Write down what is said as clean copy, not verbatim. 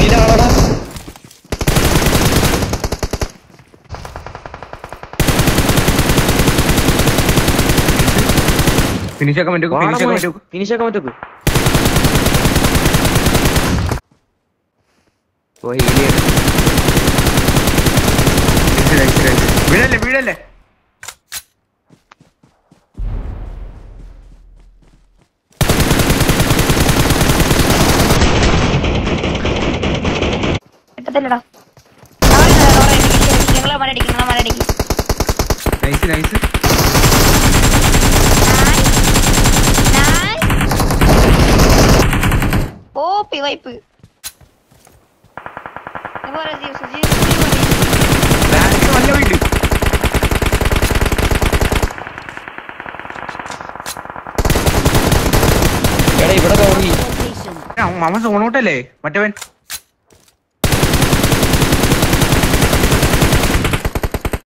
Finish ആക്കാൻ പറ്റും finish ആക്കാൻ പറ്റും. വീഴല്ലേ വീഴല്ലേ. കിട്ടത്തില്ലടാ. Nice nice. ഓപ്പി വൈപ്പ് നല്ല വീട്. ഇവിടെ തുടങ്ങി മാമ സോണോട്ടല്ലേ മറ്റവൻ.